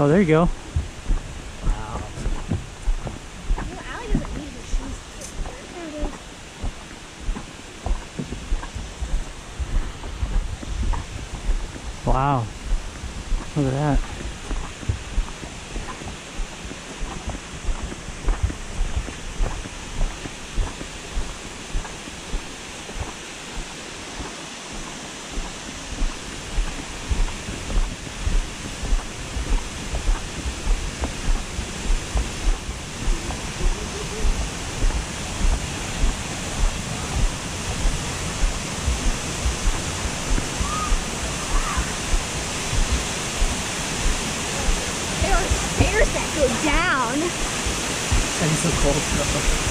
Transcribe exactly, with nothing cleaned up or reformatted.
Oh, there you go. Wow. You know, Allie doesn't need her shoes to get here. There it is. Wow. Look at that. There are stairs that go down. And so cold though.